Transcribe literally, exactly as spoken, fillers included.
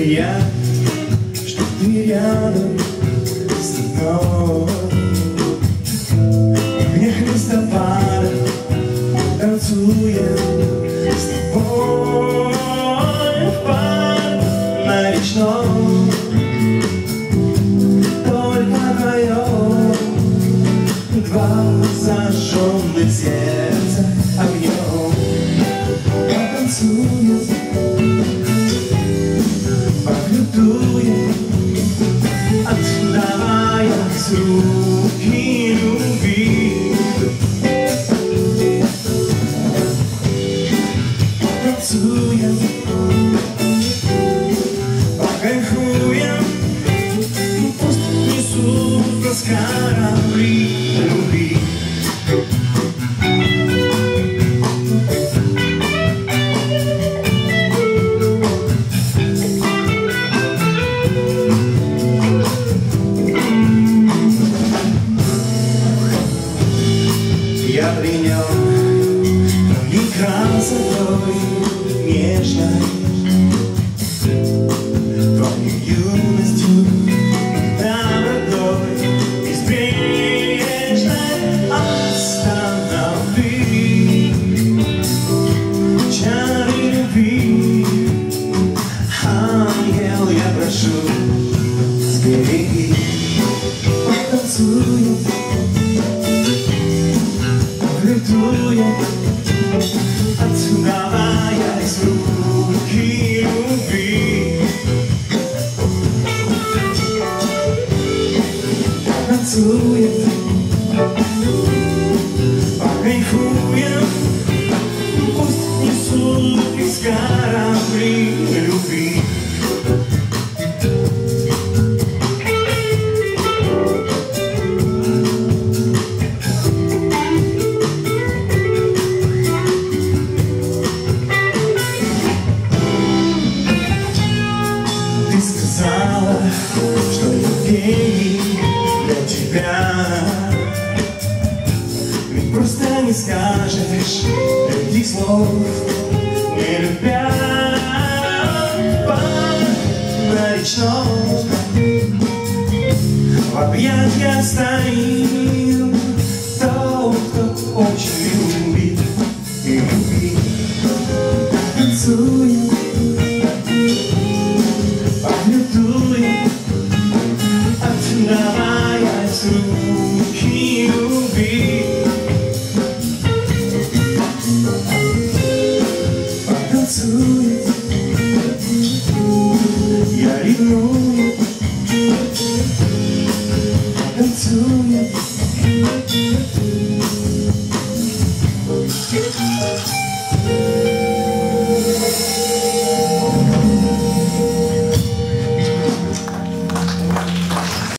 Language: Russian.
я, что ты рядом с мной. Мне листопада танцуем с тобой в парк на речном. Только вдвоем, два зажженных сердца огнем. Потанцуем, пофлютуем, отдавая с руки любви. Потанцуем, покайфуем, пусть несут нас корабли любви. Я принял и красотой нежной, твоей юностью, добротой безбрежной. Останови чары любви, ангел, я прошу, сбереги. Потанцуем, флиртуем, отдавая с руки любви. Потанцуем, покайфуем, пусть несут из корабли любви. Что любви для тебя, ведь просто не скажешь этих слов, не любя. На речном в объятьях стоим тот, кто очень любит и любит. Танцуем, пофлиртуем, отдавая с рук